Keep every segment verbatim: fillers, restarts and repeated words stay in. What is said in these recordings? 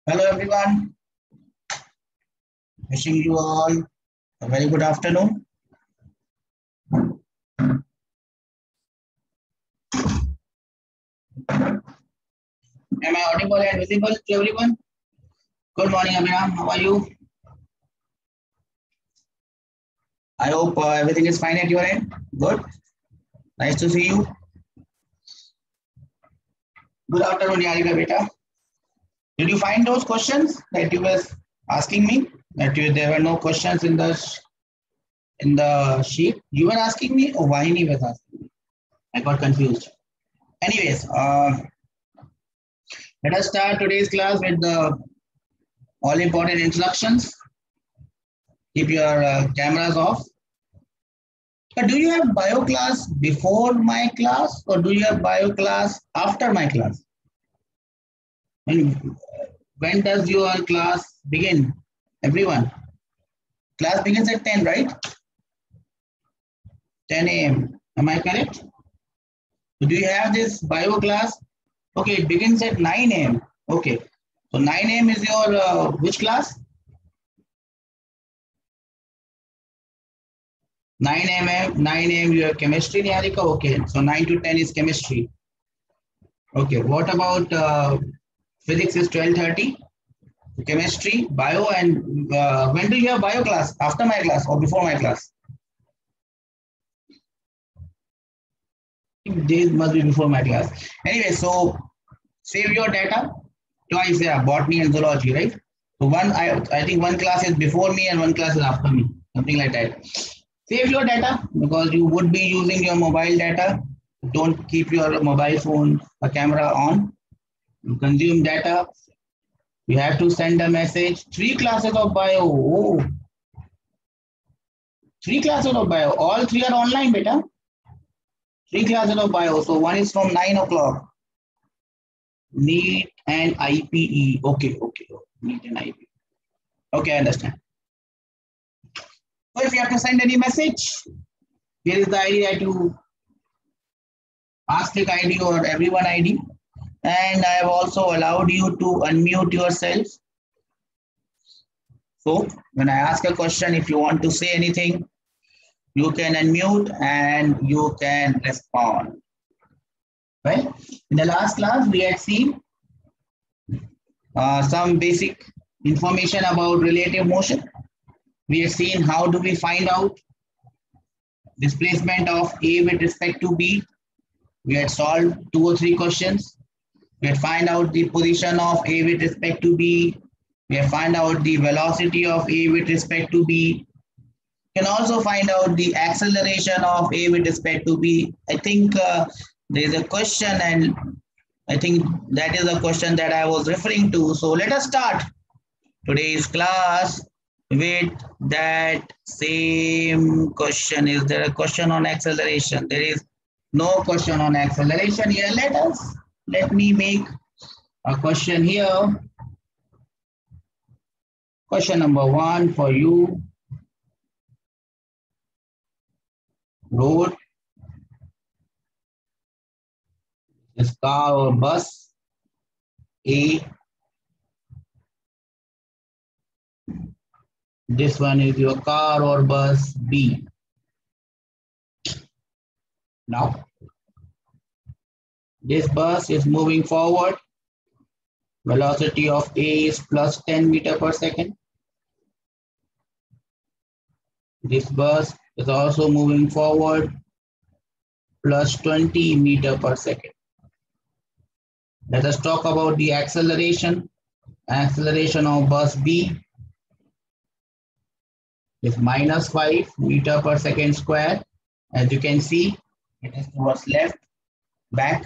Hello everyone, wishing you all a very good afternoon. Am I audible and visible to everyone? Good morning Abhinam, how are you? I hope uh, everything is fine at your end. Good, nice to see you. Good afternoon Yarika beta. Did you find those questions that you were asking me? That you, there were no questions in the in the sheet? You were asking me or Vahini was asking me? I got confused. Anyways, uh, let us start today's class with the all important instructions. Keep your uh, cameras off. But do you have bio class before my class or do you have bio class after my class? And when does your class begin? Everyone. Class begins at ten, right? ten A M Am I correct? Do you have this bio class? Okay, it begins at nine A M Okay. So nine A M is your uh, which class? nine A M nine A M you have chemistry, Niharika? Okay. So nine to ten is chemistry. Okay. What about uh, physics is twelve thirty? Chemistry, bio, and uh, when do you have bio class? After my class or before my class? Days must be before my class. Anyway, so save your data twice. Yeah, botany and zoology, right? So one, I I think one class is before me and one class is after me, something like that. Save your data because you would be using your mobile data. Don't keep your mobile phone a camera on. You consume data. You have to send a message. Three classes of bio. Oh, three classes of bio. All three are online, beta. Three classes of bio. So one is from nine o'clock. NEET and I P E. Okay, okay. NEET and I P E. Okay, I understand. So if you have to send any message, here is the I D that you ask click I D or everyone I D. And I have also allowed you to unmute yourself. So when I ask a question, if you want to say anything, you can unmute and you can respond. Well, in the last class, we had seen uh, some basic information about relative motion. We have seen how do we find out displacement of A with respect to B. We had solved two or three questions. We had find out the position of A with respect to B. We have find out the velocity of A with respect to B. You can also find out the acceleration of A with respect to B. I think uh, there is a question and I think that is the question that I was referring to. So let us start today's class with that same question. Is there a question on acceleration? There is no question on acceleration here. Let us, let me make a question here. Question number one for you. Road, this car or bus, A. This one is your car or bus, B. Now, this bus is moving forward. Velocity of A is plus ten meter per second. This bus is also moving forward, plus twenty meter per second. Let us talk about the acceleration. Acceleration of bus B is minus five meter per second square. As you can see, it is towards left, back.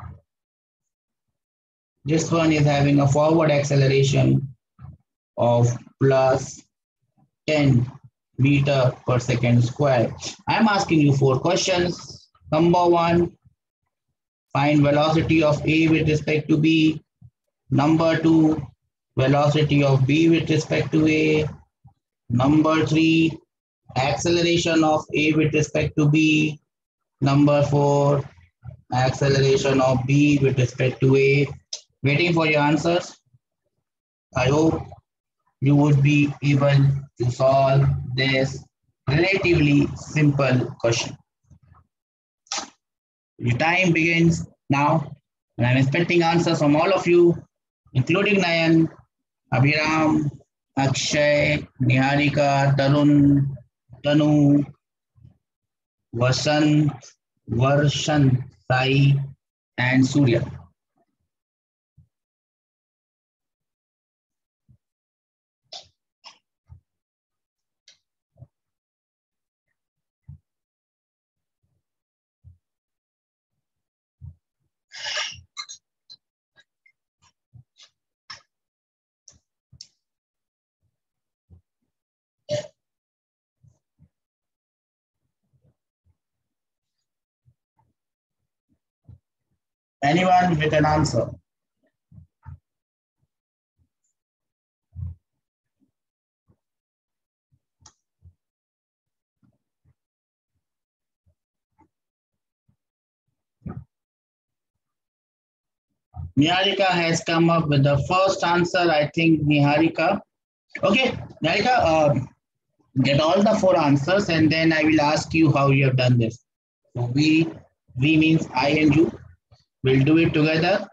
This one is having a forward acceleration of plus ten meter per second square. I'm asking you four questions. Number one, find velocity of A with respect to B. Number two, velocity of B with respect to A. Number three, acceleration of A with respect to B. Number four, acceleration of B with respect to A. Waiting for your answers. I hope you would be able to solve this relatively simple question. Your time begins now, and I'm expecting answers from all of you, including Nayan, Abhiram, Akshay, Niharika, Tarun, Tanu, Vasant, Varshan, Sai, and Surya. Anyone with an answer? Niharika has come up with the first answer. I think Niharika. Okay, Niharika, uh, get all the four answers and then I will ask you how you have done this. So we, we means I and you. We'll do it together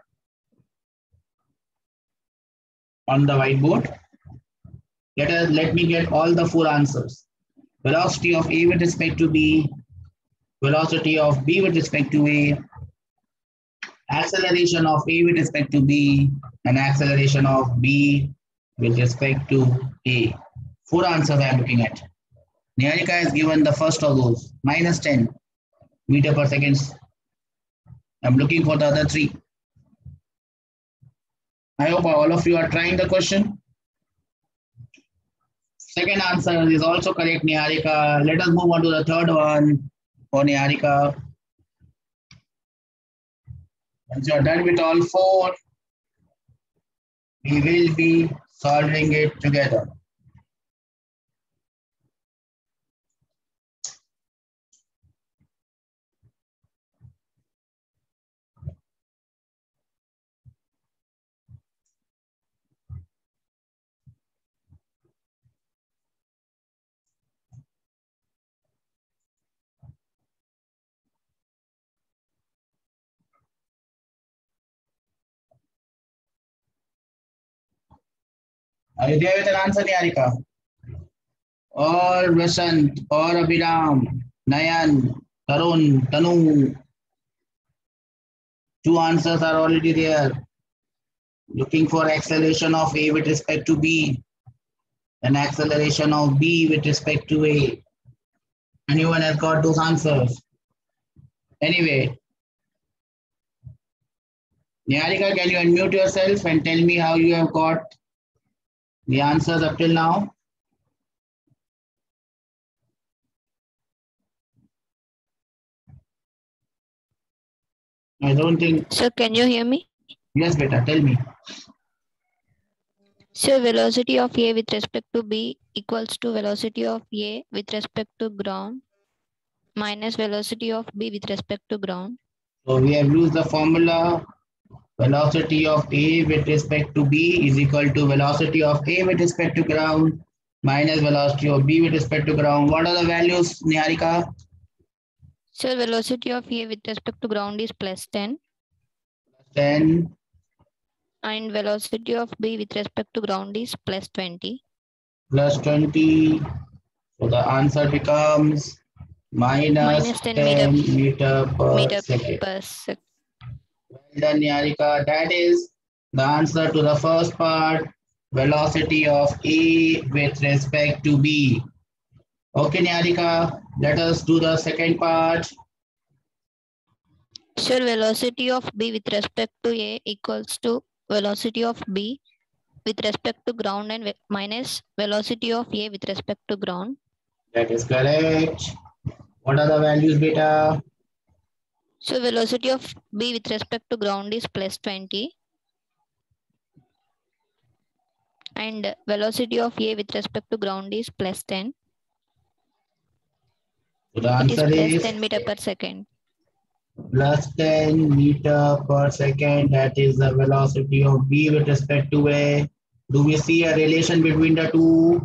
on the whiteboard. Let us let me get all the four answers. Velocity of A with respect to B, velocity of B with respect to A, acceleration of A with respect to B, and acceleration of B with respect to A. Four answers I am looking at. Niharika has given the first of those, minus ten meter per second. I'm looking for the other three. I hope all of you are trying the question. Second answer is also correct, Niharika. Let us move on to the third one for Niharika. Once you are done with all four, we will be solving it together. Are you there with an answer, Niharika? Or Vasant, or Abhiram, Nayan, Tarun, Tanu. Two answers are already there. Looking for acceleration of A with respect to B and acceleration of B with respect to A. Anyone has got those answers? Anyway, Niharika, can you unmute yourself and tell me how you have got the answers up till now? I don't think. Sir, can you hear me? Yes, beta, tell me. So velocity of A with respect to B equals to velocity of A with respect to ground minus velocity of B with respect to ground. So we have used the formula velocity of A with respect to B is equal to velocity of A with respect to ground minus velocity of B with respect to ground. What are the values, Niharika? So velocity of A with respect to ground is plus ten. ten. And velocity of B with respect to ground is plus twenty. Plus twenty. So the answer becomes minus, minus ten, ten meter, meter per meter second. Per sec Well done, Niharika. That is the answer to the first part. Velocity of A with respect to B. Okay, Niharika, let us do the second part. So velocity of B with respect to A equals to velocity of B with respect to ground and minus velocity of A with respect to ground. That is correct. What are the values, beta? So velocity of B with respect to ground is plus twenty. And velocity of A with respect to ground is plus ten. So the answer it is, is plus ten meter per second. Plus ten meter per second. That is the velocity of B with respect to A. Do we see a relation between the two?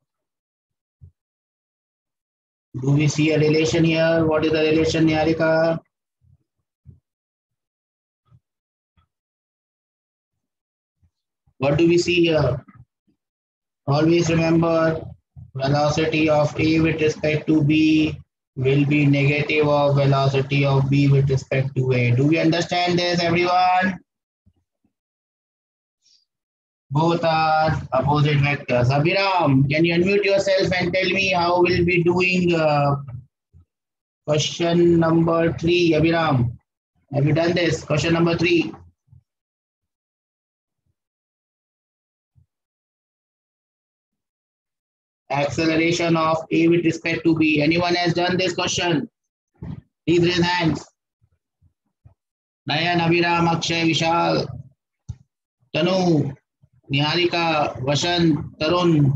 Do we see a relation here? What is the relation, Niharika? What do we see here? Always remember, velocity of A with respect to B will be negative of velocity of B with respect to A. Do we understand this, everyone? Both are opposite vectors. Abhiram, can you unmute yourself and tell me how we'll be doing uh, question number three, Abhiram? Have you done this? Question number three. Acceleration of A with respect to B. Anyone has done this question? Please raise hands. Nayan, Abhiram, Akshay, Vishal, Tanu, Niharika, Vasant, Tarun.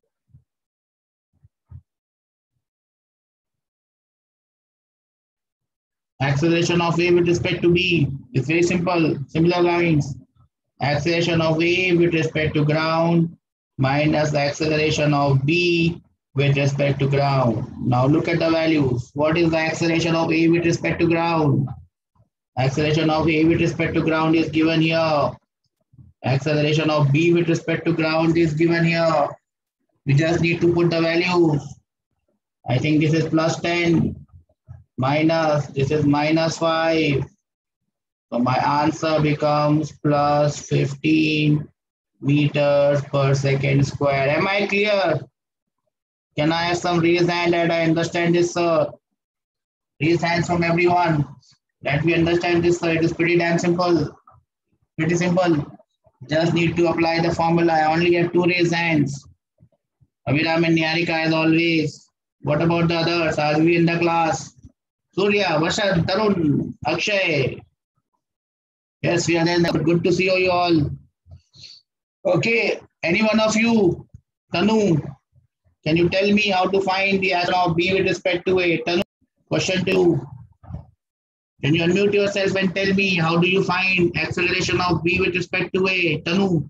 Acceleration of A with respect to B. It's very simple, similar lines. Acceleration of A with respect to ground minus the acceleration of B with respect to ground. Now look at the values. What is the acceleration of A with respect to ground? Acceleration of A with respect to ground is given here. Acceleration of B with respect to ground is given here. We just need to put the values. I think this is plus ten minus, this is minus five. So my answer becomes plus fifteen meters per second square. Am I clear? Can I have some raised hand that I understand this, sir? Raise hands from everyone that we understand this, sir. It is pretty damn simple. Pretty simple. Just need to apply the formula. I only have two raised hands. Abhiram and Niharika as always. What about the others? Are we in the class? Surya, Vasant, Tarun, Akshay. Yes, we are there. Good to see you all. Okay, any one of you, Tanu, can you tell me how to find the answer of B with respect to A? Tanu, question two. Can you unmute yourself and tell me how do you find acceleration of B with respect to A? Tanu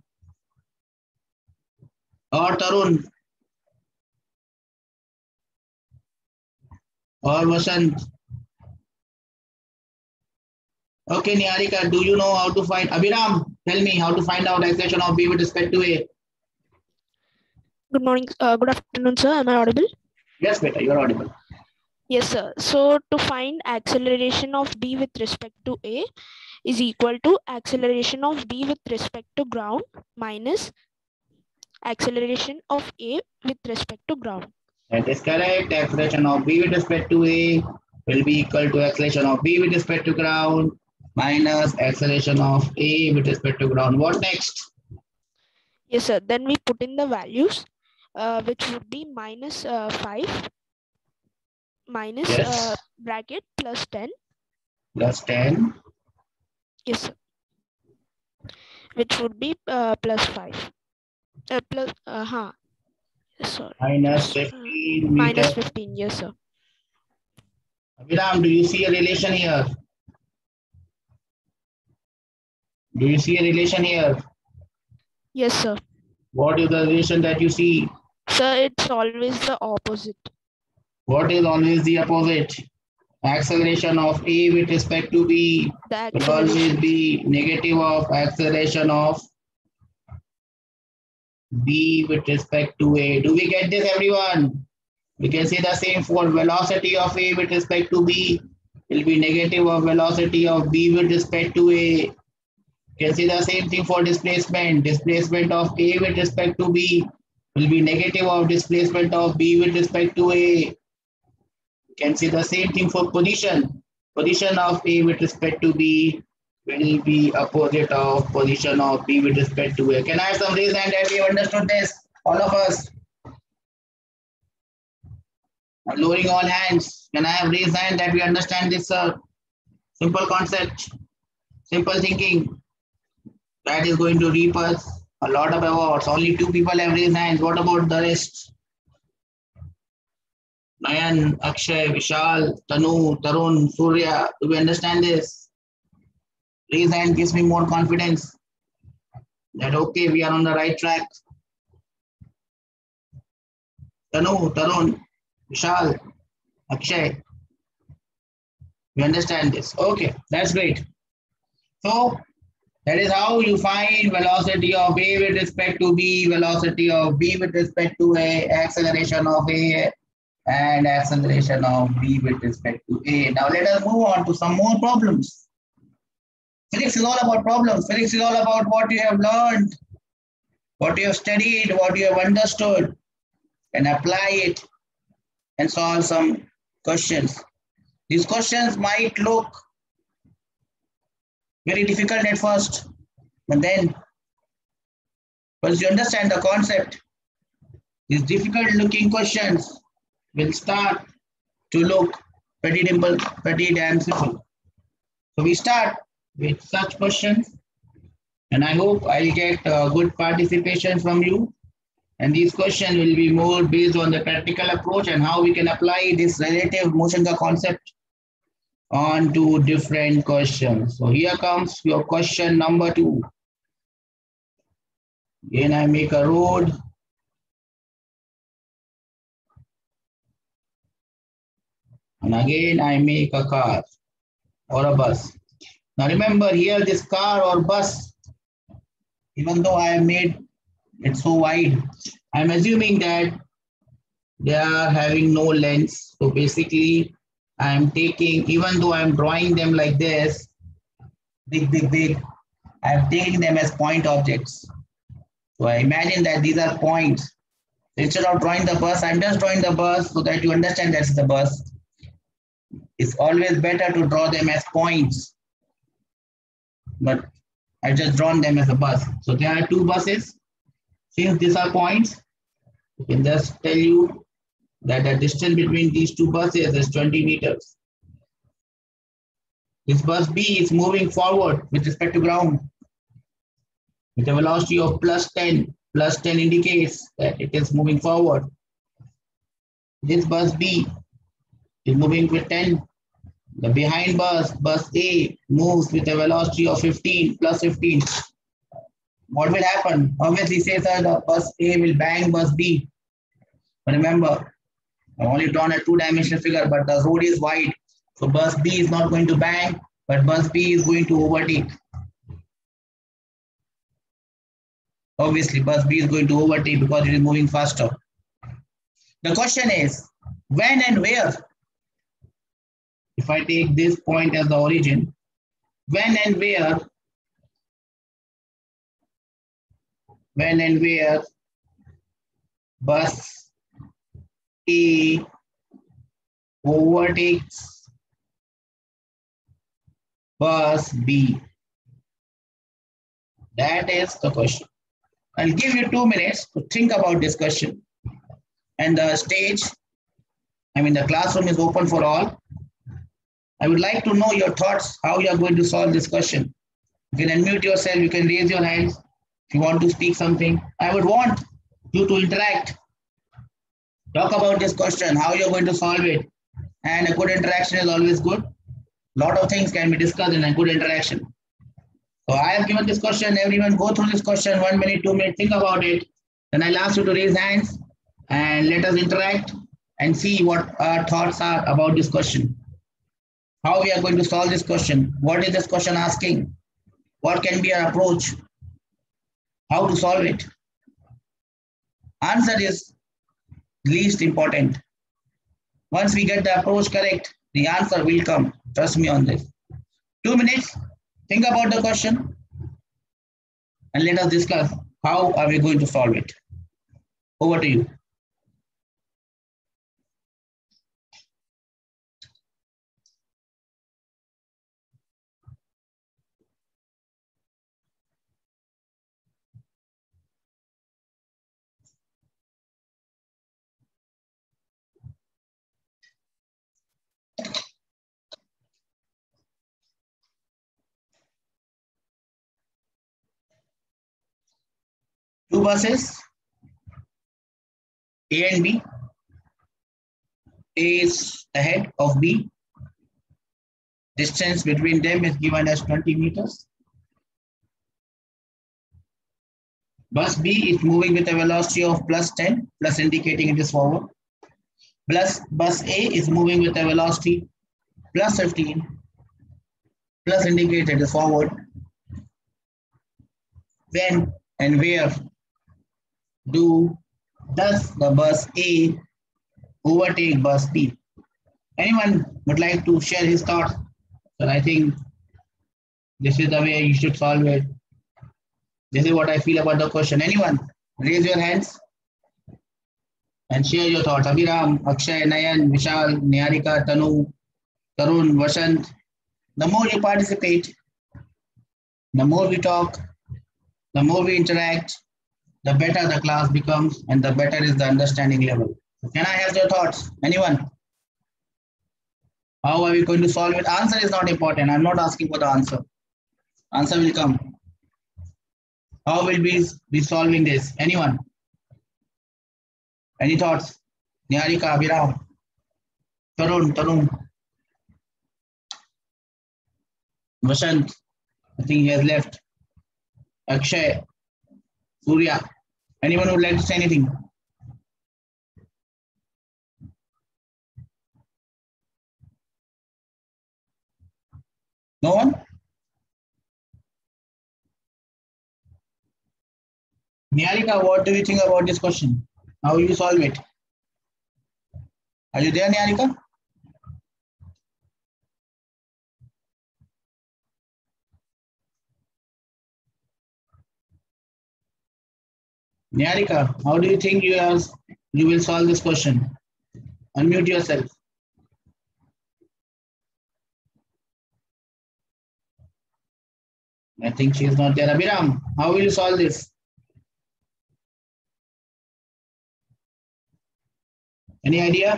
or Tarun or Vasant? Okay, Niharika, do you know how to find? Abhiram, tell me how to find out acceleration of B with respect to A. Good morning. Uh, good afternoon, sir. Am I audible? Yes, beta, you're audible. Yes, sir. So to find acceleration of B with respect to A is equal to acceleration of B with respect to ground minus acceleration of A with respect to ground. That is correct. Acceleration of B with respect to A will be equal to acceleration of B with respect to ground minus acceleration of A with respect to ground. What next? Yes, sir. Then we put in the values, uh, which would be minus uh, five minus Yes. uh, bracket plus ten. Plus ten. Yes, sir. Which would be uh, plus five. Uh, plus, uh, huh. Sorry. Minus Just, uh, fifteen. minus meter. fifteen. Yes, sir. Abhiram, do you see a relation here? Do you see a relation here? Yes, sir. What is the relation that you see? Sir, it's always the opposite. What is always the opposite? Acceleration of A with respect to B The will always acceleration. be negative of acceleration of B with respect to A. Do we get this, everyone? We can say the same for velocity of A with respect to B will be negative of velocity of B with respect to A. You can say the same thing for displacement. Displacement of A with respect to B will be negative of displacement of B with respect to A. You can say the same thing for position. Position of A with respect to B will be opposite of position of B with respect to A. Can I have some raise hand that we have understood this? All of us. I'm lowering all hands. Can I have raise hand that we understand this, sir? Simple concept, simple thinking. That is going to reap us a lot of awards. Only two people have raised hands. What about the rest? Nayan, Akshay, Vishal, Tanu, Tarun, Surya. Do we understand this? Raise hand gives me more confidence. That okay, we are on the right track. Tanu, Tarun, Vishal, Akshay. We understand this. Okay, that's great. So that is how you find velocity of A with respect to B, velocity of B with respect to A, acceleration of A, and acceleration of B with respect to A. Now let us move on to some more problems. Physics is all about problems. Physics is all about what you have learned, what you have studied, what you have understood, and apply it and solve some questions. These questions might look very difficult at first, but then once you understand the concept, these difficult looking questions will start to look pretty dimple, pretty damn simple. So we start with such questions, and I hope I'll get uh, good participation from you. And these questions will be more based on the practical approach and how we can apply this relative motion concept on to different questions. So here comes your question number two. Again, I make a road. And again, I make a car or a bus. Now remember here, this car or bus, even though I have made it so wide, I'm assuming that they are having no length. So basically, I'm taking, even though I'm drawing them like this, big, big, big, I'm taking them as point objects. So I imagine that these are points. Instead of drawing the bus, I'm just drawing the bus so that you understand that's the bus. It's always better to draw them as points. But I've just drawn them as a bus. So there are two buses. Since these are points, I can just tell you that the distance between these two buses is twenty meters. This bus B is moving forward with respect to ground with a velocity of plus ten. Plus ten indicates that it is moving forward. This bus B is moving with ten. The behind bus, bus A, moves with a velocity of fifteen, plus fifteen. What will happen? Obviously, says that the bus A will bang bus B. But remember, I've only drawn a two-dimensional figure, but the road is wide. So bus B is not going to bang, but bus B is going to overtake. Obviously, bus B is going to overtake because it is moving faster. The question is, when and where? If I take this point as the origin, when and where, when and where bus A overtakes bus B? That is the question. I'll give you two minutes to think about this question. And the stage, I mean the classroom is open for all. I would like to know your thoughts, how you are going to solve this question. You can unmute yourself, you can raise your hands if you want to speak something. I would want you to interact. Talk about this question, how you're going to solve it. And a good interaction is always good. A lot of things can be discussed in a good interaction. So I have given this question, everyone go through this question, one minute, two minutes, think about it. Then I'll ask you to raise hands and let us interact and see what our thoughts are about this question. How we are going to solve this question. What is this question asking? What can be our approach? How to solve it? Answer is least important. Once we get the approach correct, the answer will come. Trust me on this. Two minutes. Think about the question and let us discuss how are we going to solve it. Over to you. Two buses, A and B. A is ahead of B. Distance between them is given as twenty meters. Bus B is moving with a velocity of plus ten, plus indicating it is forward. Plus bus A is moving with a velocity plus fifteen, plus indicates it is forward. When and where do does the bus A overtake bus B? Anyone would like to share his thoughts? But I think this is the way you should solve it. This is what I feel about the question. Anyone? Raise your hands and share your thoughts. Abhiram, Akshay, Nayan, Vishal, Niharika, Tanu, Tarun, Vasant. The more you participate, the more we talk, the more we interact, the better the class becomes and the better is the understanding level. So can I have your thoughts? Anyone? How are we going to solve it? Answer is not important. I'm not asking for the answer. Answer will come. How will we be solving this? Anyone? Any thoughts? Niharika, Abhiram, Tarun, Tarun, Vasant, I think he has left. Akshay, Surya. Anyone would like to say anything? No one? Niharika, what do you think about this question? How will you solve it? Are you there, Niharika? Niharika, how do you think you, have, you will solve this question? Unmute yourself. I think she is not there. Abhiram, how will you solve this? Any idea?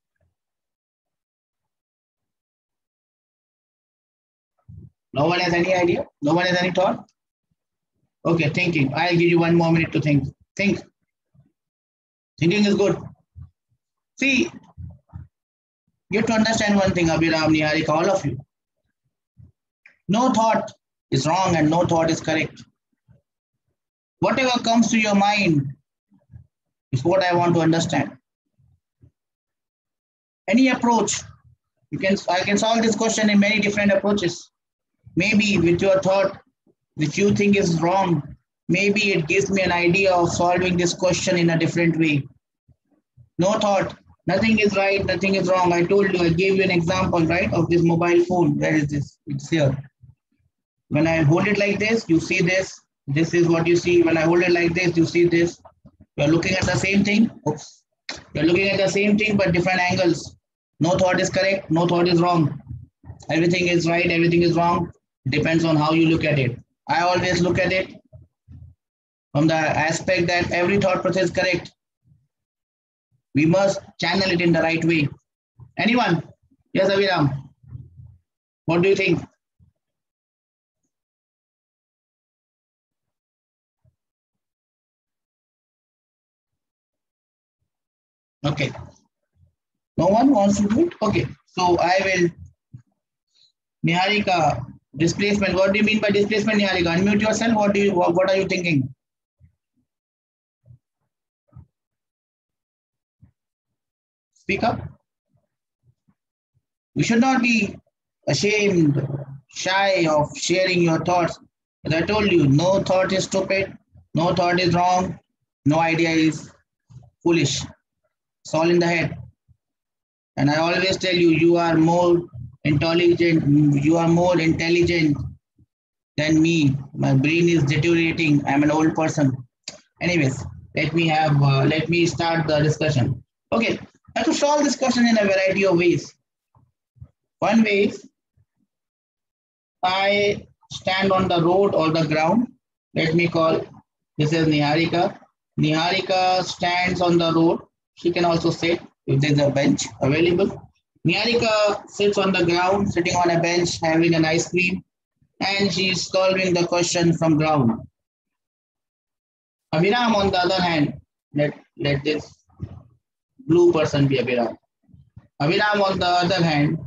No one has any idea? No one has any thought? Okay, thinking. I'll give you one more minute to think. Think. Thinking is good. See, you have to understand one thing, Abhiram, Niharika, all of you. No thought is wrong and no thought is correct. Whatever comes to your mind is what I want to understand. Any approach, you can I can solve this question in many different approaches. Maybe with your thought, which you think is wrong, maybe it gives me an idea of solving this question in a different way. No thought, nothing is right, nothing is wrong. I told you, I gave you an example, right, of this mobile phone. Where is this? It's here. When I hold it like this, you see this. This is what you see. When I hold it like this, you see this. You're looking at the same thing. Oops. You're looking at the same thing, but different angles. No thought is correct, no thought is wrong. Everything is right, everything is wrong. Depends on how you look at it. I always look at it from the aspect that every thought process is correct. We must channel it in the right way. Anyone? Yes, Abhiram. What do you think? Okay. No one wants to do it? Okay. So I will. Niharika, displacement. What do you mean by displacement, Niharika? Unmute yourself. What do you? What, what are you thinking? Speak up. You should not be ashamed, shy of sharing your thoughts. As I told you, no thought is stupid. No thought is wrong. No idea is foolish. It's all in the head. And I always tell you, you are more intelligent, you are more intelligent than me. My brain is deteriorating. I'm an old person. Anyways, let me have, uh, let me start the discussion. Okay, I have to solve this question in a variety of ways. One way is, I stand on the road or the ground. Let me call, this is Niharika. Niharika stands on the road. She can also sit if there's a bench available. Niharika sits on the ground, sitting on a bench, having an ice cream, and she's solving the question from ground. Abhiram, on the other hand, let, let this blue person be Abhiram. Abhiram, on the other hand,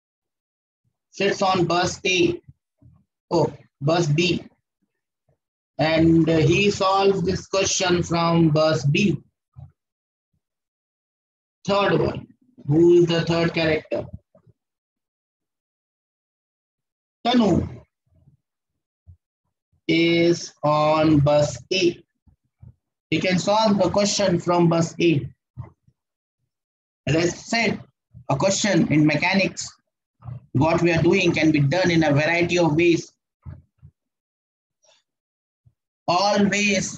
sits on bus A, oh, bus B, and he solves this question from bus B. Third one. Who is the third character? Tanu is on bus A. He can solve the question from bus A. As I said, a question in mechanics, what we are doing can be done in a variety of ways. All ways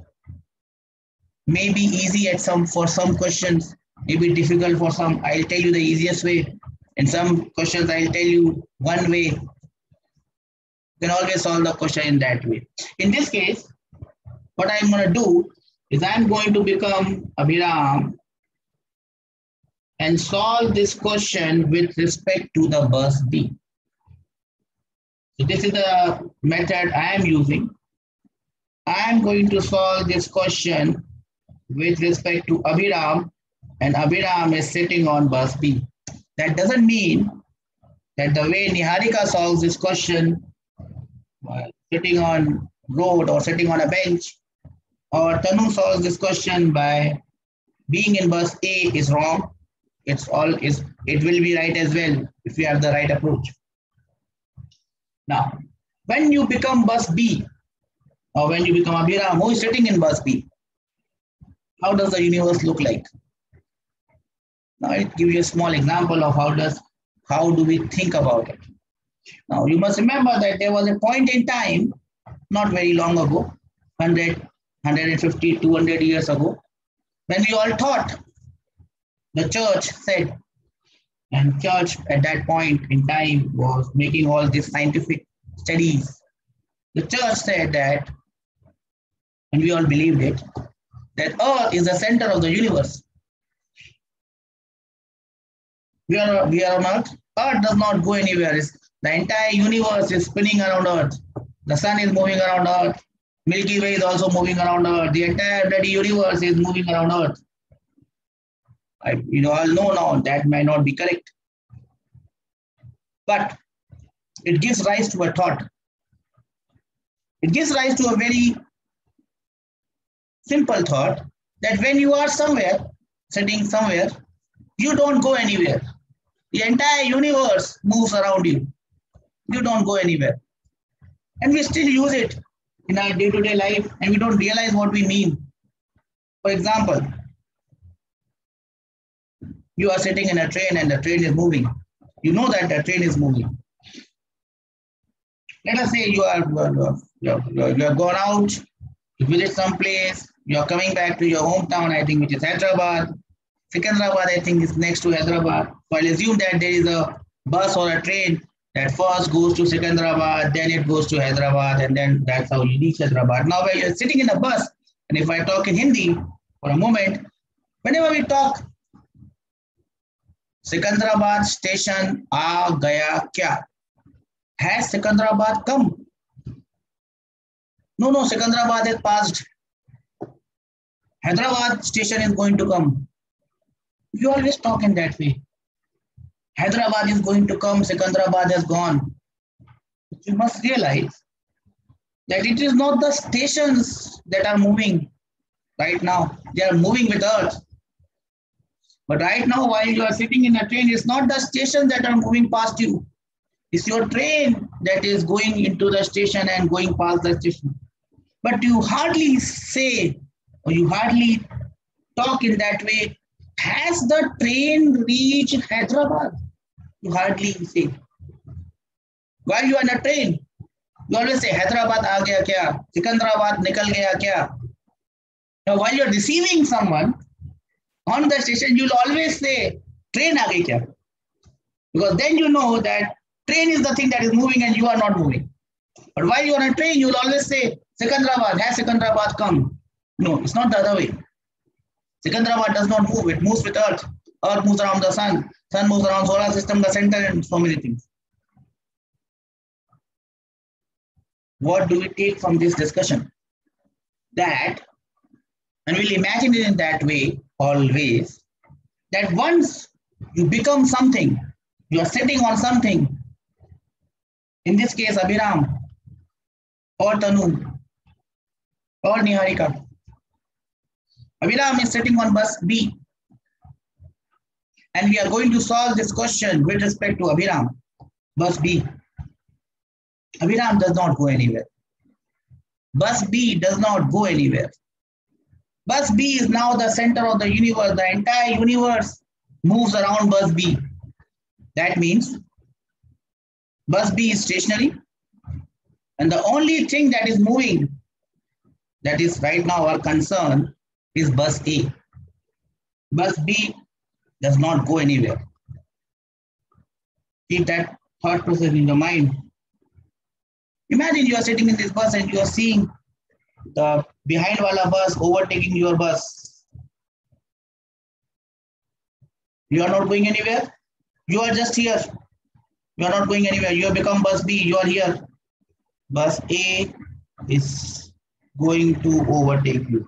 may be easy at some for some questions, may be difficult for some. I'll tell you the easiest way. In some questions, I'll tell you one way. You can always solve the question in that way. In this case, what I'm going to do is I'm going to become Abhiram and solve this question with respect to the bus B. So this is the method I am using. I am going to solve this question with respect to Abhiram, and Abhiram is sitting on bus B. That doesn't mean that the way Niharika solves this question, while sitting on road or sitting on a bench, or Tanu solves this question by being in bus A is wrong. It's all is it will be right as well if you have the right approach. Now, when you become bus B, or when you become Abhiram, who is sitting in bus B, how does the universe look like? Now, I'll give you a small example of how does how do we think about it. Now, you must remember that there was a point in time, not very long ago, one hundred, one fifty, two hundred years ago, when we all thought, the church said, and church at that point in time was making all these scientific studies. The church said that, and we all believed it, that Earth is the center of the universe. We are, we are on Earth. Earth does not go anywhere. It's, the entire universe is spinning around Earth. The sun is moving around Earth. Milky Way is also moving around Earth. The entire bloody universe is moving around Earth. I, you know, all know now that may not be correct. But it gives rise to a thought. It gives rise to a very simple thought that when you are somewhere, sitting somewhere, you don't go anywhere. The entire universe moves around you. You don't go anywhere. And we still use it in our day-to-day life, and we don't realize what we mean. For example, you are sitting in a train and the train is moving. You know that the train is moving. Let us say you are you are, you are gone out to visit some place. You are coming back to your hometown, I think, which is Hyderabad. Secunderabad, I think, is next to Hyderabad. So I'll assume that there is a bus or a train that first goes to Secunderabad, then it goes to Hyderabad, and then that's how you reach Hyderabad. Now, when you're sitting in a bus, and if I talk in Hindi for a moment, whenever we talk, Secunderabad station aa gaya kya? Has Secunderabad come? No, no, Secunderabad has passed. Hyderabad station is going to come. You always talk in that way. Hyderabad is going to come, Secunderabad has gone. But you must realize that it is not the stations that are moving right now. They are moving with Earth. But right now, while you are sitting in a train, it's not the stations that are moving past you. It's your train that is going into the station and going past the station. But you hardly say, or you hardly talk in that way, has the train reached Hyderabad? You hardly say. While you are in a train, you always say, Hyderabad aa gaya kya? Secunderabad nikal gaya kya? Now, while you are deceiving someone on the station, you'll always say, train aa gayi kya? Because then you know that train is the thing that is moving and you are not moving. But while you are on a train, you'll always say, Secunderabad, has Secunderabad come? No, it's not the other way. Secunderabad does not move, it moves with Earth. Earth moves around the sun, sun moves around solar system, the center, and so many things. What do we take from this discussion? That, and we'll imagine it in that way always, that once you become something, you are sitting on something, in this case Abhiram or Tanu, or Niharika. Abhiram is sitting on bus B. And we are going to solve this question with respect to Abhiram, bus B. Abhiram does not go anywhere. Bus B does not go anywhere. Bus B is now the center of the universe. The entire universe moves around bus B. That means bus B is stationary. And the only thing that is moving, that is right now our concern, is bus A. Bus B does not go anywhere. Keep that thought process in your mind. Imagine you are sitting in this bus and you are seeing the behind wala bus overtaking your bus. You are not going anywhere. You are just here. You are not going anywhere. You have become bus B. You are here. Bus A is going to overtake you.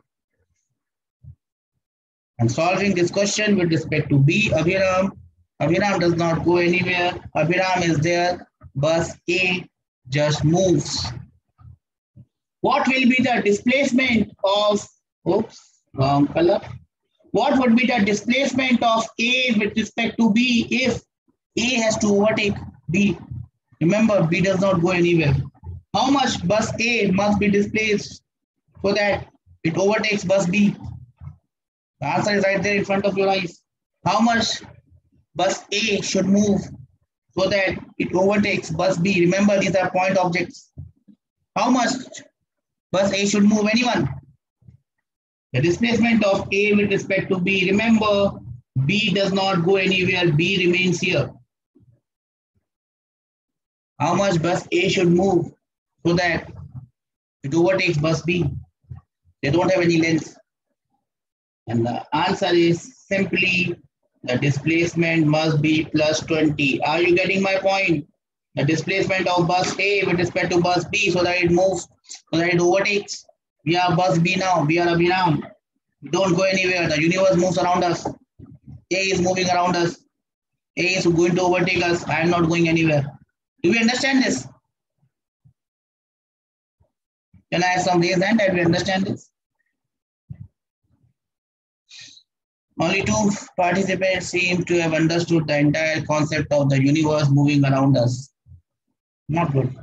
And solving this question with respect to B, Abhiram. Abhiram does not go anywhere. Abhiram is there. Bus A just moves. What will be the displacement of, oops, wrong color. What would be the displacement of A with respect to B if A has to overtake B? Remember, B does not go anywhere. How much bus A must be displaced so that it overtakes bus B? The answer is right there in front of your eyes. How much bus A should move so that it overtakes bus B? Remember, these are point objects. How much bus A should move? Anyone? The displacement of A with respect to B. Remember, B does not go anywhere. B remains here. How much bus A should move so that it overtakes bus B? They don't have any length. And the answer is simply the displacement must be plus twenty. Are you getting my point? The displacement of bus A with respect to bus B so that it moves, so that it overtakes. We are bus B now. We are Abhiram. We don't go anywhere. The universe moves around us. A is moving around us. A is going to overtake us. I am not going anywhere. Do we understand this? Can I have some raise hand that we understand this? Only two participants seem to have understood the entire concept of the universe moving around us. Not good.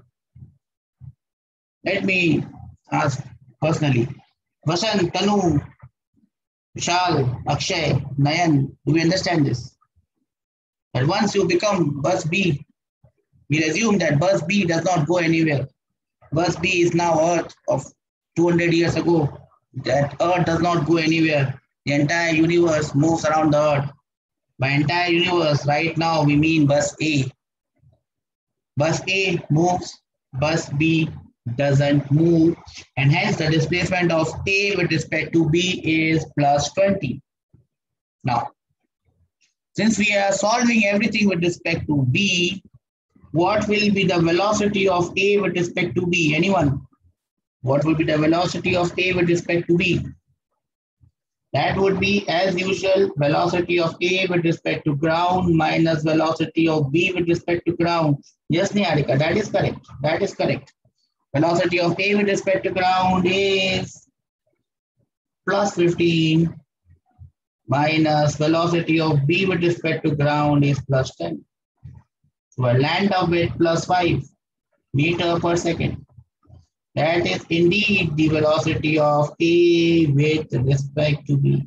Let me ask personally. Vasant, Tanu, Vishal, Akshay, Nayan, do we understand this? That once you become bus B, we assume that bus B does not go anywhere. Bus B is now Earth of two hundred years ago. That Earth does not go anywhere. The entire universe moves around the Earth. By entire universe, right now, we mean bus A. Bus A moves, bus B doesn't move, and hence the displacement of A with respect to B is plus twenty. Now, since we are solving everything with respect to B, what will be the velocity of A with respect to B? Anyone? What will be the velocity of A with respect to B? That would be, as usual, velocity of A with respect to ground minus velocity of B with respect to ground. Yes, Niharika, that is correct. That is correct. Velocity of A with respect to ground is plus fifteen minus velocity of B with respect to ground is plus ten. So I land up with plus five meter per second. That is indeed the velocity of A with respect to B.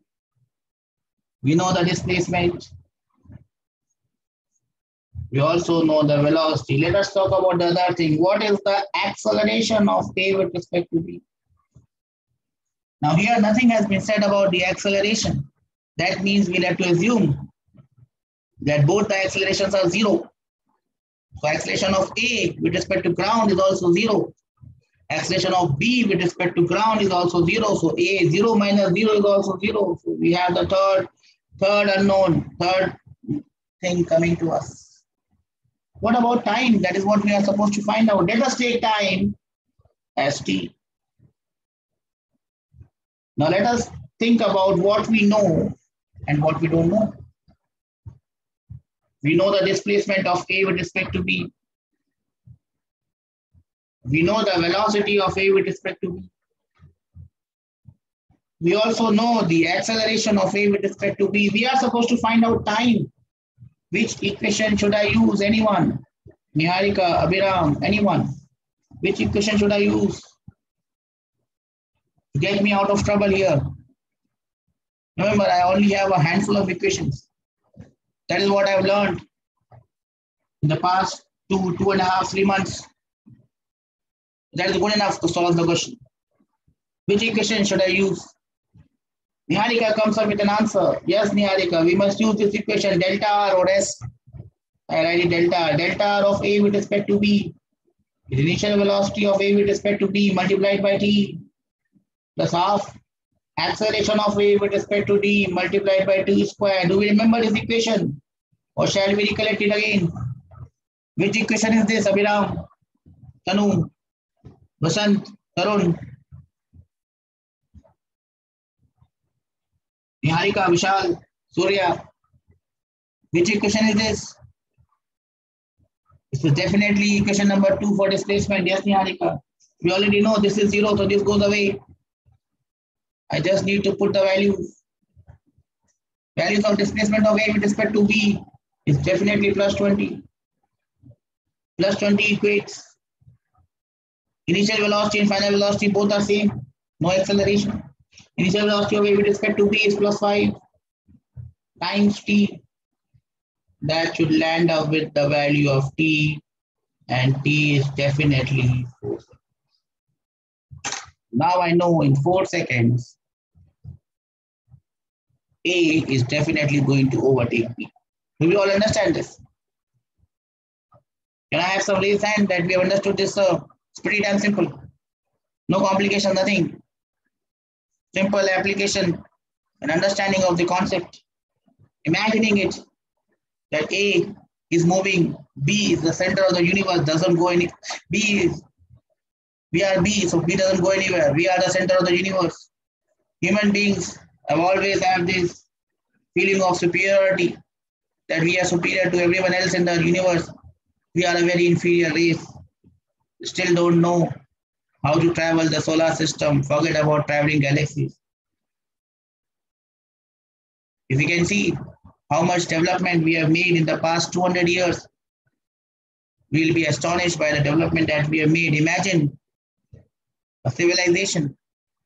We know the displacement. We also know the velocity. Let us talk about the other thing. What is the acceleration of A with respect to B? Now here nothing has been said about the acceleration. That means we'll have to assume that both the accelerations are zero. So acceleration of A with respect to ground is also zero. Acceleration of B with respect to ground is also zero. So A zero minus zero is also zero. So we have the third, third unknown, third thing coming to us. What about time? That is what we are supposed to find out. Let us take time as t. Now let us think about what we know and what we don't know. We know the displacement of A with respect to B. We know the velocity of A with respect to B. We also know the acceleration of A with respect to B. We are supposed to find out time. Which equation should I use? Anyone? Niharika, Abhiram, anyone? Which equation should I use? Get me out of trouble here. Remember, I only have a handful of equations. That is what I've learned in the past two, two and a half, three months. That is good enough to solve the question. Which equation should I use? Niharika comes up with an answer. Yes, Niharika, we must use this equation, delta R or S. I write it delta. Delta R of A with respect to B. The initial velocity of A with respect to B multiplied by T plus half acceleration of A with respect to D multiplied by T square. Do we remember this equation? Or shall we recollect it again? Which equation is this, Abhiram, Tanu, Vasant, Tarun, Niharika, Vishal, Surya? Which equation is this? This is definitely equation number two for displacement. Yes, Niharika. We already know this is zero, so this goes away. I just need to put the values. Values of displacement of A with respect to B is definitely plus twenty. Plus twenty equates. Initial velocity and final velocity both are same. No acceleration. Initial velocity of A with respect to B is plus five times T. That should land up with the value of T, and T is definitely four. Now I know in four seconds, A is definitely going to overtake B. Do we all understand this? Can I have some raised hand that we have understood this? Uh, it's pretty damn simple. No complication, nothing. Simple application and understanding of the concept. Imagining it that A is moving, B is the center of the universe, doesn't go any. B is, we are B, so B doesn't go anywhere. We are the center of the universe. Human beings have always have this feeling of superiority, that we are superior to everyone else in the universe. We are a very inferior race. We still don't know how to travel the solar system. Forget about traveling galaxies. If you can see how much development we have made in the past two hundred years, we will be astonished by the development that we have made. Imagine a civilization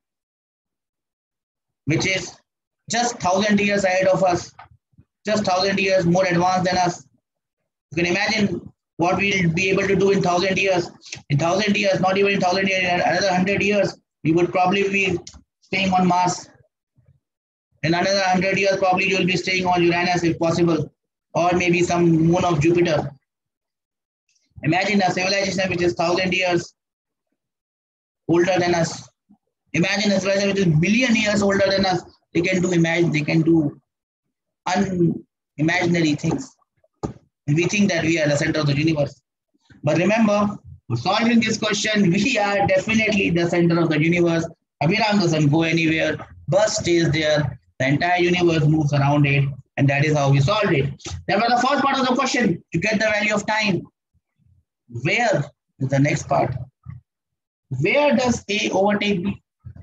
which is just one thousand years ahead of us, just one thousand years more advanced than us. You can imagine what we'll be able to do in one thousand years. In one thousand years, not even in one thousand years, in another one hundred years, we would probably be staying on Mars. In another one hundred years, probably you will be staying on Uranus if possible, or maybe some moon of Jupiter. Imagine a civilization which is one thousand years older than us. Imagine a civilization which is a billion years older than us. They can do imagine, they can do unimaginary things. And we think that we are the center of the universe. But remember, for solving this question, we are definitely the center of the universe. Abhiram doesn't go anywhere. Bus stays there. The entire universe moves around it. And that is how we solved it. That was the first part of the question, to get the value of time. Where is the next part? Where does A overtake B?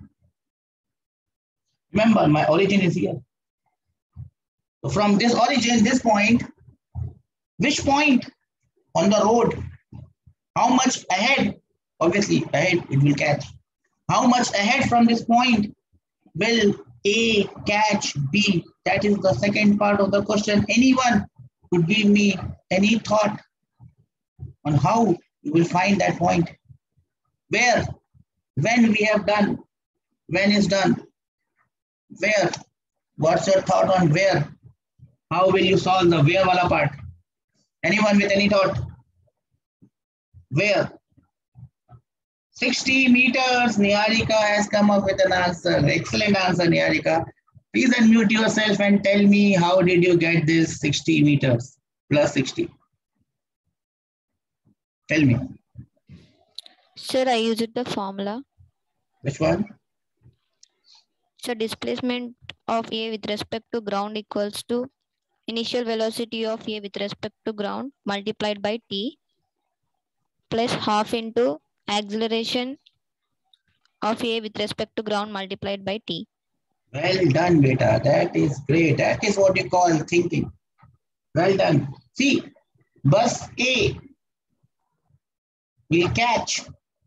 Remember, my origin is here. So from this origin, this point, which point on the road, how much ahead, obviously ahead it will catch. How much ahead from this point will A catch B? That is the second part of the question. Anyone could give me any thought on how you will find that point? Where? When we have done? When is done? Where? What's your thought on where? How will you solve the where wala part? Anyone with any thought? Where? sixty meters. Niharika has come up with an answer. Excellent answer, Niharika. Please unmute yourself and tell me, how did you get this sixty meters plus sixty? Tell me. Sir, I used the formula. Which one? So displacement of A with respect to ground equals to initial velocity of A with respect to ground multiplied by T plus half into acceleration of A with respect to ground multiplied by T. Well done, beta. That is great. That is what you call thinking. Well done. See, bus A will catch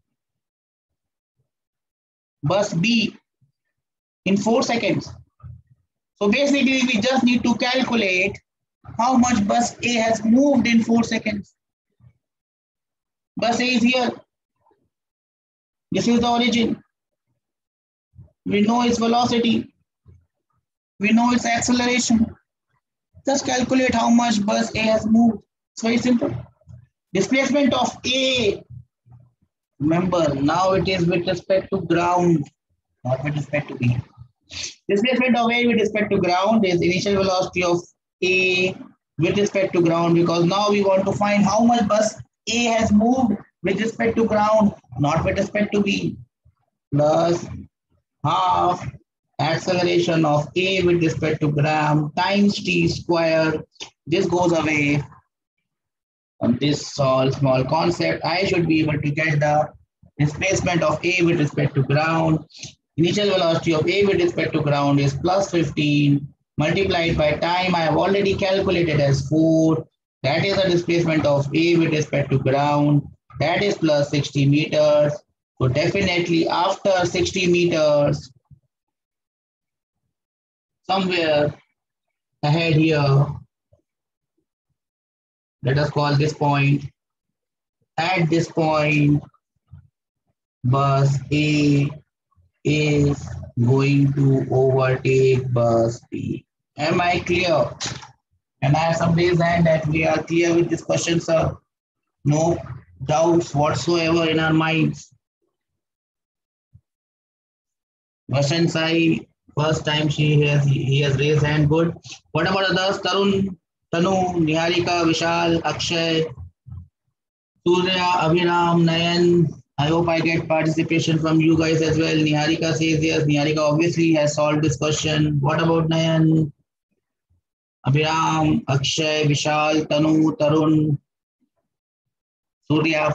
bus B in four seconds. So basically, we just need to calculate how much bus A has moved in four seconds. Bus A is here. This is the origin. We know its velocity. We know its acceleration. Just calculate how much bus A has moved. It's very simple. Displacement of A. Remember, now it is with respect to ground, not with respect to B. Displacement of A with respect to ground is initial velocity of A with respect to ground, because now we want to find how much bus A has moved with respect to ground, not with respect to B, plus half acceleration of A with respect to gram times T square. This goes away on this small, small concept. I should be able to get the displacement of A with respect to ground. Initial velocity of A with respect to ground is plus fifteen multiplied by time I have already calculated as four. That is the displacement of A with respect to ground. That is plus sixty meters. So definitely after sixty meters, somewhere ahead here, let us call this point. At this point, bus A is going to overtake bus B. Am I clear? And I have some raised hand that we are clear with this question, sir. No doubts whatsoever in our minds. Vasant Sai, first time she has he has raised hand. Good. What about others? Tarun, Tanu, Niharika, Vishal, Akshay, Surya, Abhiram, Nayan. I hope I get participation from you guys as well. Niharika says yes. Niharika obviously has solved this question. What about Nayan? Abhiram, Akshay, Vishal, Tanu, Tarun, Surya.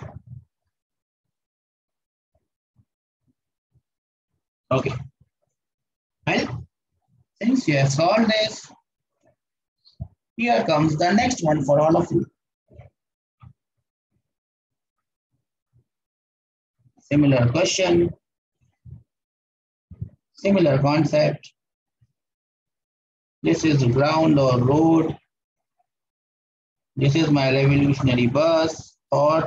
Okay. Well, since you have solved this, here comes the next one for all of you. Similar question, similar concept. This is ground or road. This is my revolutionary bus or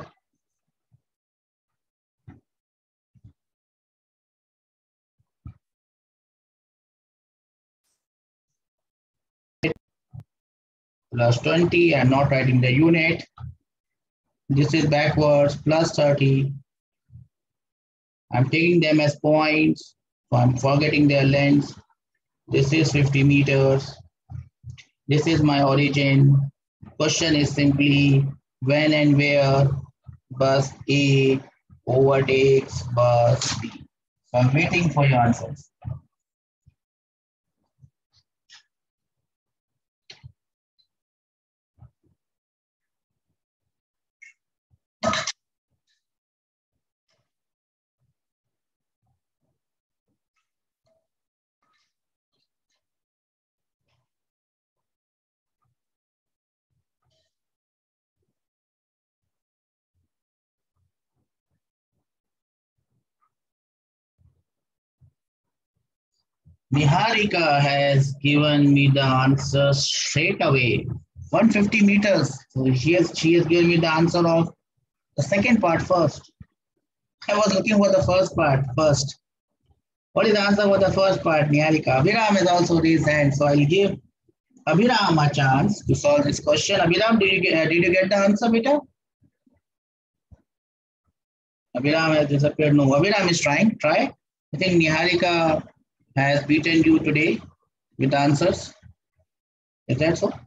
plus twenty. I'm not writing the unit. This is backwards plus thirty. I'm taking them as points, so I'm forgetting their lengths. This is fifty meters. This is my origin. Question is simply when and where bus A overtakes bus B. So I'm waiting for your answers. Niharika has given me the answer straight away. one hundred fifty meters. So she has, she has given me the answer of the second part first. I was looking for the first part first. What is the answer for the first part, Niharika? Abhiram has also raised hand, so I'll give Abhiram a chance to solve this question. Abhiram, did you get, uh, did you get the answer, beta? Abhiram has disappeared. No, Abhiram is trying. Try. I think Niharika has beaten you today with the answers. Is that so?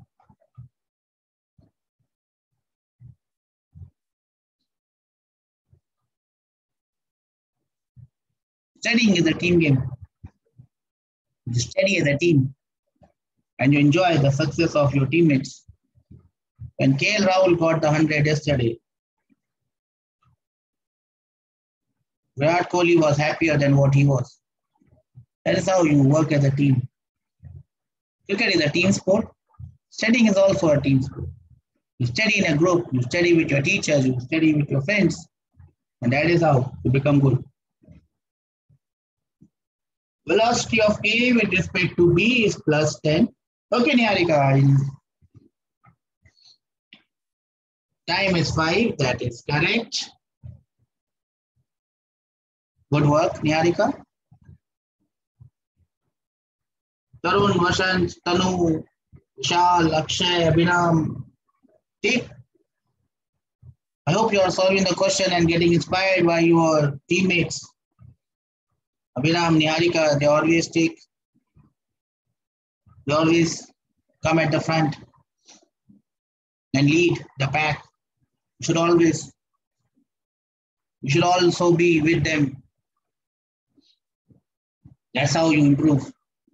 Studying is a team game. You study as a team and you enjoy the success of your teammates. When K L Rahul got the one hundred yesterday, Virat Kohli was happier than what he was. That is how you work as a team. Cricket is a team sport. Studying is also a team sport. You study in a group, you study with your teachers, you study with your friends, and that is how you become good. Velocity of A with respect to B is plus ten. Okay, Niharika. Time is five, that is correct. Good work, Niharika. Tarun, Vashant, Tanu, Vishal, Akshay, Abhinam. Take. I hope you are solving the question and getting inspired by your teammates. Abhinam, Niharika, they always take, they always come at the front and lead the pack. You should always, you should also be with them. That's how you improve.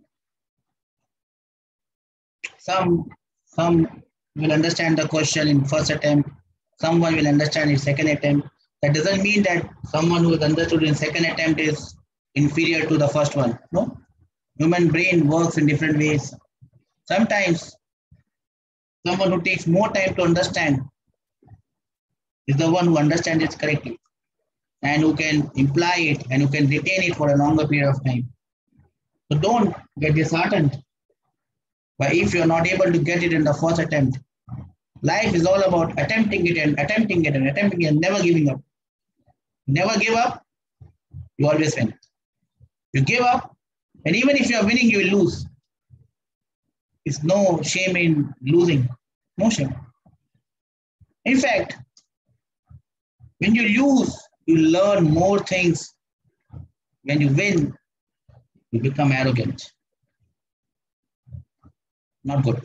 Some, some will understand the question in first attempt. Someone will understand in second attempt. That doesn't mean that someone who is understood in second attempt is inferior to the first one. No, human brain works in different ways. Sometimes someone who takes more time to understand is the one who understands it correctly and who can imply it and who can retain it for a longer period of time. So don't get disheartened. But if you're not able to get it in the first attempt, life is all about attempting it and attempting it and attempting it and never giving up. Never give up, you always win. You give up, and even if you're winning, you will lose. It's no shame in losing. No shame. In fact, when you lose, you learn more things. When you win, you become arrogant. Not good.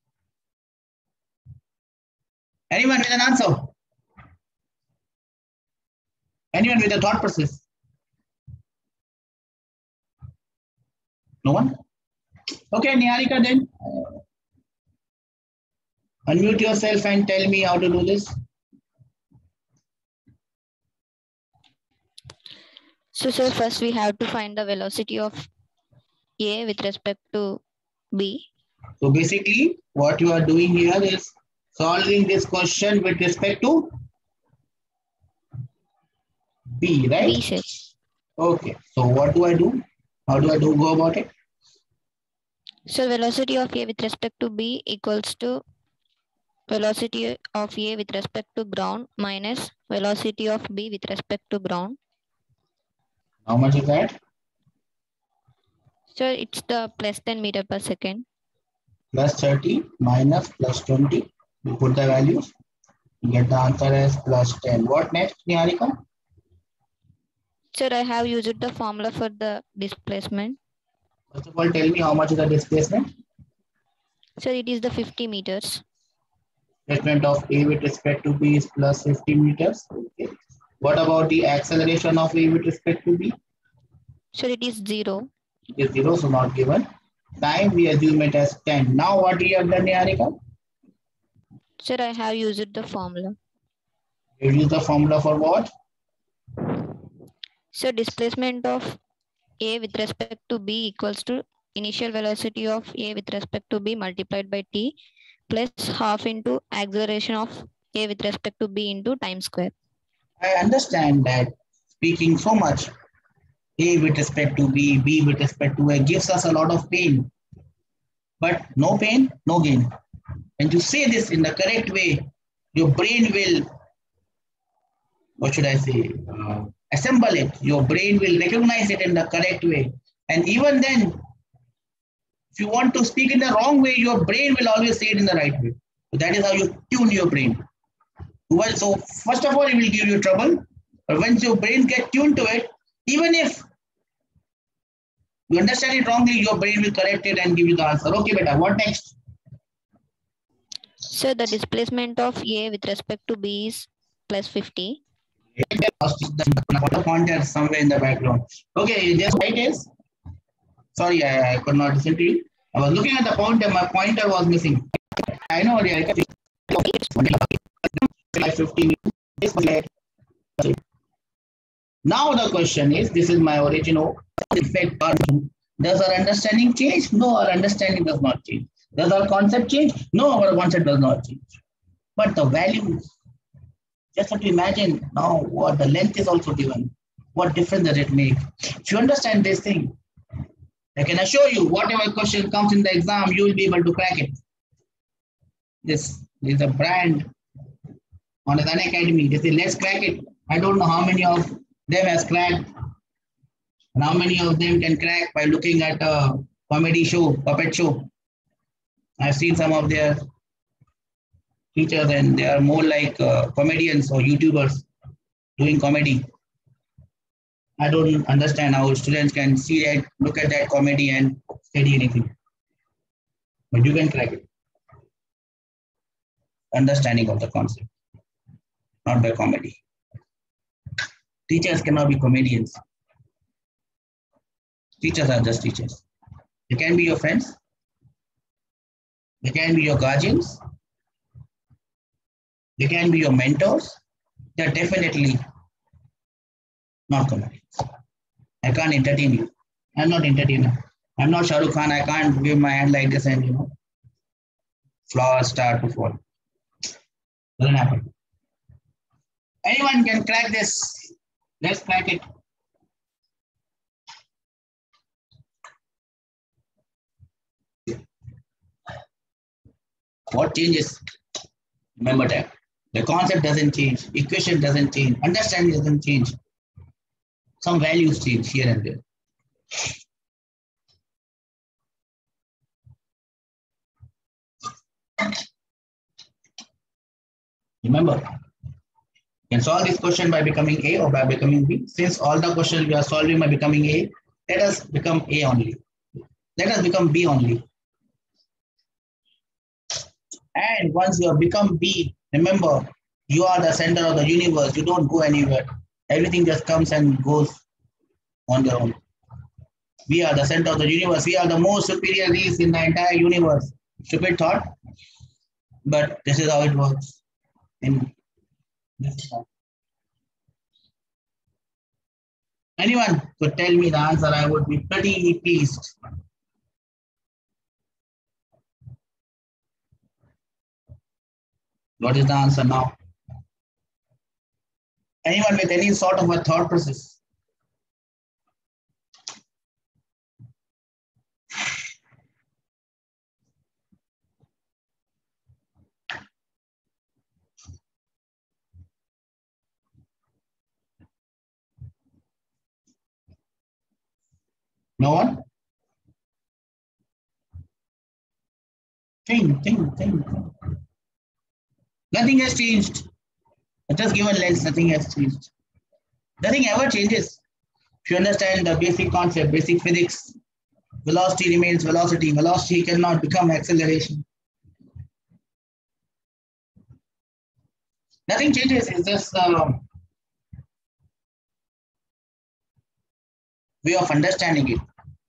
Anyone with an answer? Anyone with a thought process? No one? Okay, Niharika, then. Uh, unmute yourself and tell me how to do this. So, sir, first we have to find the velocity of A with respect to B. So basically, what you are doing here is solving this question with respect to B, right? B, sir. Okay. So what do I do? How do I do go about it? So velocity of A with respect to B equals to velocity of A with respect to ground minus velocity of B with respect to ground. How much is that? So it's the plus ten meter per second. Plus thirty minus plus twenty. You put the values. You get the answer as plus ten. What next, Niharika? Sir, I have used the formula for the displacement. First of all, tell me how much is the displacement? Sir, it is the fifty meters. Displacement of A with respect to B is plus fifty meters. Okay. What about the acceleration of A with respect to B? Sir, it is zero. It is zero, so not given. Time, we assume it as ten. Now what we have done, Niharika? Sir, I have used the formula. You use the formula for what? So displacement of A with respect to B equals to initial velocity of A with respect to B multiplied by T plus half into acceleration of A with respect to B into time square. I understand that speaking so much, A with respect to B, B with respect to A gives us a lot of pain. But no pain, no gain. When you say this in the correct way, your brain will, what should I say, uh, assemble it. Your brain will recognize it in the correct way. And even then, if you want to speak in the wrong way, your brain will always say it in the right way. So that is how you tune your brain. Well, so first of all, it will give you trouble. But once your brain gets tuned to it, even if you understand it wrongly, your brain will correct it and give you the answer. Okay, beta, what next? So the displacement of A with respect to B is plus fifty. The pointer somewhere in the background. Okay, just right is. Sorry, I, I could not listen to you. I was looking at the pointer, my pointer was missing. I know, fifteen. Now the question is, this is my original effect. Does our understanding change? No, our understanding does not change. Does our concept change? No, our concept does not change. But the values, just have to imagine now what the length is also given. What difference does it make? If you understand this thing, I can assure you, whatever question comes in the exam, you will be able to crack it. This is a brand on an academy. They say, let's crack it. I don't know how many of them has cracked and how many of them can crack by looking at a comedy show, puppet show. I've seen some of their teachers and they are more like uh, comedians or YouTubers doing comedy. I don't understand how students can see that, look at that comedy and study anything. But you can crack it. Understanding of the concept, not by comedy. Teachers cannot be comedians. Teachers are just teachers. They can be your friends. They can be your guardians. They can be your mentors. They're definitely not comedians. I can't entertain you. I'm not entertainer. I'm not Shah Rukh Khan. I can't wave my hand like this and, you know, flowers start to fall. Doesn't happen. Anyone can crack this. Let's crack it. What changes? Remember that. The concept doesn't change. Equation doesn't change. Understanding doesn't change. Some values change here and there. Remember, you can solve this question by becoming A or by becoming B. Since all the questions we are solving by becoming A, let us become A only. Let us become B only. And once you have become B, remember, you are the center of the universe. You don't go anywhere. Everything just comes and goes on their own. We are the center of the universe. We are the most superior race in the entire universe. Stupid thought, but this is how it works. In this Anyone could tell me the answer, I would be pretty pleased. What is the answer now? Anyone with any sort of a thought process? No one? Think, think, think. Nothing has changed. Just given lens, nothing has changed. Nothing ever changes. If you understand the basic concept, basic physics, velocity remains velocity. Velocity cannot become acceleration. Nothing changes. It's just the way of understanding it.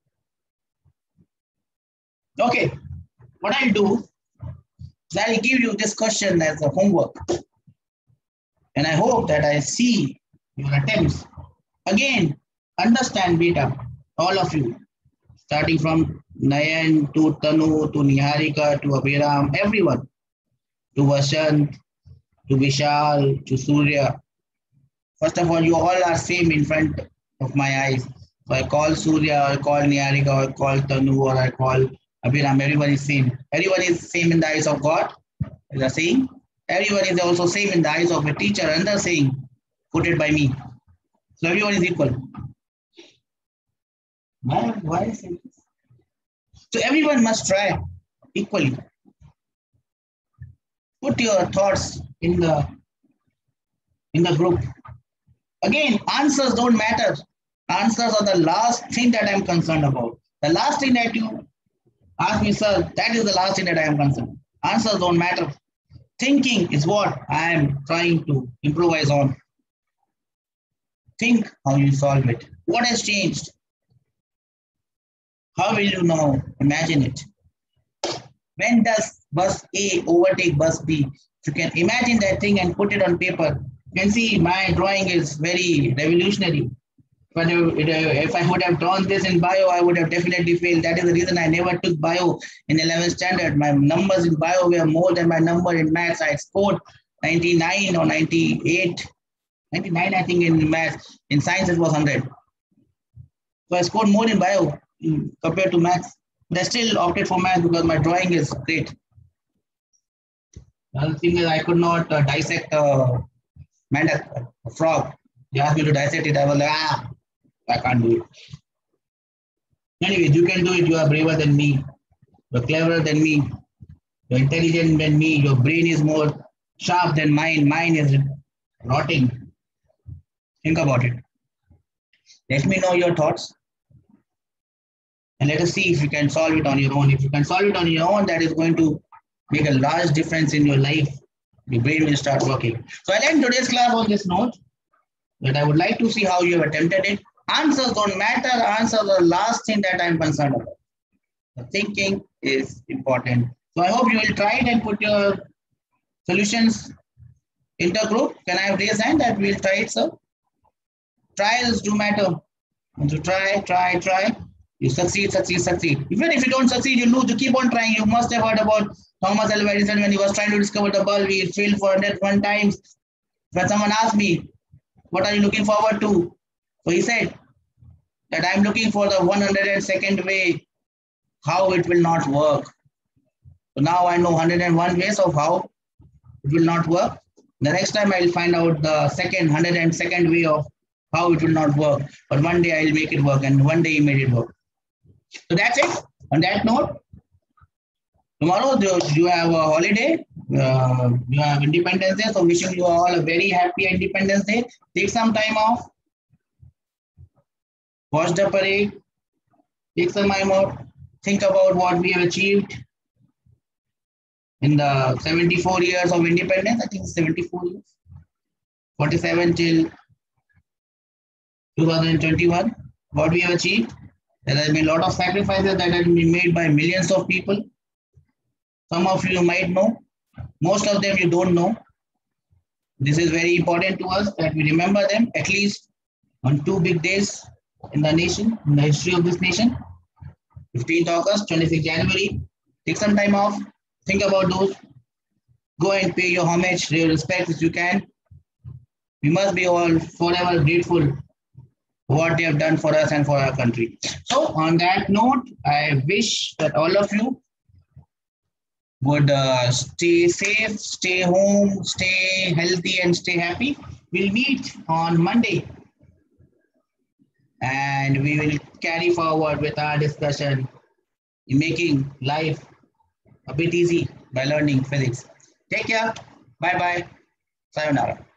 Okay, what I'll do is I'll give you this question as a homework. And I hope that I see your attempts. Again, understand beta, all of you, starting from Nayan to Tanu to Niharika to Abhiram, everyone, to Vasant, to Vishal, to Surya. First of all, you all are same in front of my eyes. So I call Surya, I call Niharika, or I call Tanu, or I call Abhiram. Everyone is same. Everyone is same in the eyes of God. The saying. Everyone is also same in the eyes of a teacher, and the saying quoted by me. So everyone is equal. Why, why is it? So everyone must try equally. Put your thoughts in the in the group. Again, answers don't matter. Answers are the last thing that I'm concerned about. The last thing that you ask me, sir, that is the last thing that I am concerned. Answers don't matter. Thinking is what I am trying to improvise on. Think how you solve it. What has changed? How will you know? Imagine it. When does bus A overtake bus B? You can imagine that thing and put it on paper. You can see my drawing is very revolutionary. But if I would have drawn this in bio, I would have definitely failed. That is the reason I never took bio in eleventh standard. My numbers in bio were more than my number in maths. I scored ninety-nine or ninety-eight. ninety-nine, I think, in maths. In science, it was one hundred. So I scored more in bio compared to maths. But I still opted for maths because my drawing is great. The other thing is I could not uh, dissect a, a frog. They asked me to dissect it. I was like, ah, I can't do it. Anyways, you can do it. You are braver than me. You're cleverer than me. You're intelligent than me. Your brain is more sharp than mine. Mine is rotting. Think about it. Let me know your thoughts. And let us see if you can solve it on your own. If you can solve it on your own, that is going to make a large difference in your life. Your brain will start working. So I'll end today's class on this note. But I would like to see how you have attempted it. Answers don't matter. Answers are the last thing that I'm concerned about. The thinking is important. So I hope you will try it and put your solutions intergroup. Can I have raised hand that we'll try it, sir? Trials do matter. And to try, try, try. You succeed, succeed, succeed. Even if you don't succeed, you lose. You keep on trying. You must have heard about Thomas Alva Edison when he was trying to discover the bulb. He failed for one hundred one times. When someone asked me, what are you looking forward to? So he said that I'm looking for the one hundred second way how it will not work. So now I know one hundred one ways of how it will not work. The next time I'll find out the second one hundred second way of how it will not work. But one day I'll make it work, and one day he made it work. So that's it. On that note, tomorrow you have a holiday. Uh, you have Independence Day. So wishing you all a very happy Independence Day. Take some time off. Watch the parade. Take some time off. Think about what we have achieved in the seventy-four years of independence. I think seventy-four years. forty-seven till two thousand twenty-one. What we have achieved. There has been a lot of sacrifices that have been made by millions of people. Some of you might know. Most of them you don't know. This is very important to us that we remember them at least on two big days in the nation, in the history of this nation. fifteenth August, twenty-sixth January. Take some time off. Think about those. Go and pay your homage, your respect if you can. We must be all forever grateful for what they have done for us and for our country. So on that note, I wish that all of you would uh, stay safe, stay home, stay healthy, and stay happy. We'll meet on Monday. And we will carry forward with our discussion in making life a bit easy by learning physics. Take care. Bye-bye. Sayonara.